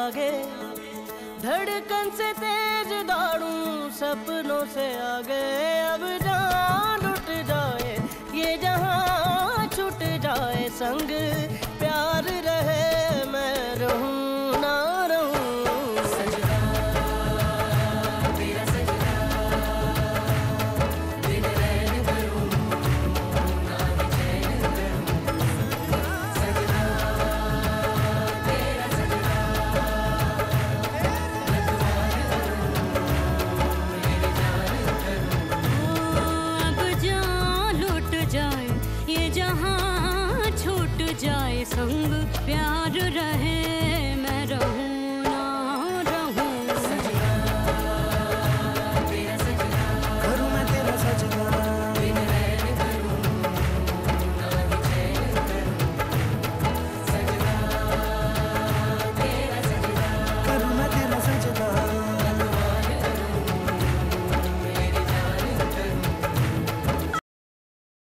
आगे, धड़कन से तेज दौड़ूं सपनों से आगे। अब जान लुट जाए ये जहां, छूट जाए संग प्यार रहे, मैं रहूं ना रहूं। सजदा तेरा सजदा, दिन रैन करूं ना ही चैन करूं। सजदा तेरा सजदा, मैं तुम्हारे करूं मेरी जान करूं। अब जान लुट जाए ये जहां, छूट जाए संग प्यार रहे,